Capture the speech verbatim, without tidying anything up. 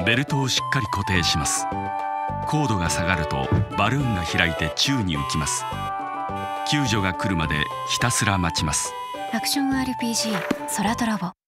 ベルトをしっかり固定します。高度が下がるとバルーンが開いて宙に浮きます。救助が来るまでひたすら待ちます。 アクション アールピージー 空トラボ。